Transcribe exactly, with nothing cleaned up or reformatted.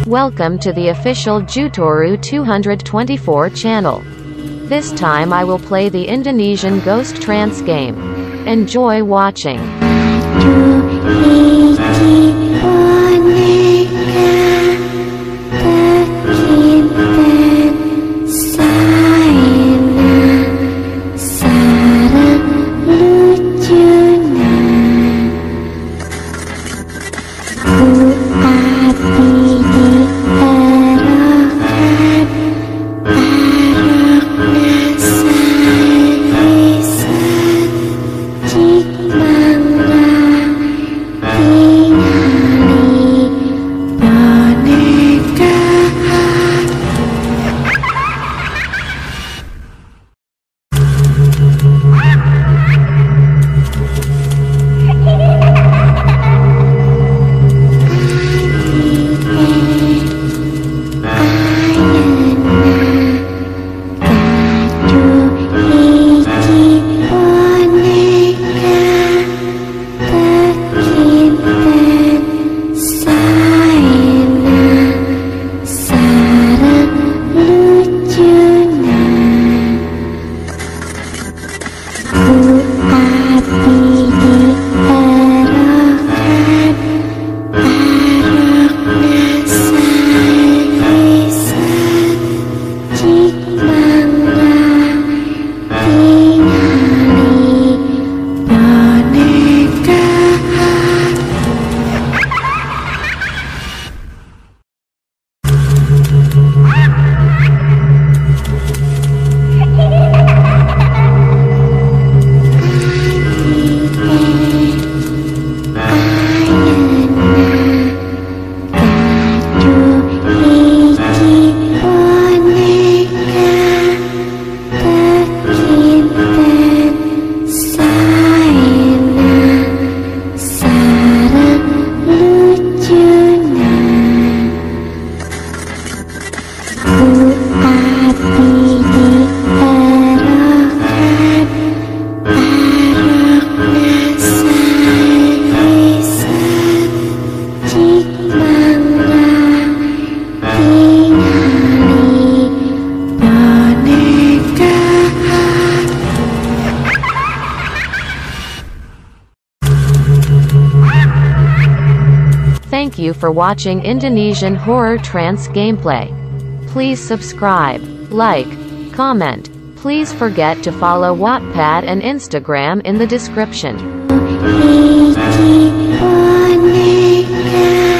Welcome to the official Jutoru two twenty-four channel. This time I will play the Indonesian Ghost Trance game. Enjoy watching. Thank you for watching Indonesian Horror Trance gameplay. Please subscribe, like, comment. Please forget to follow Wattpad and Instagram in the description.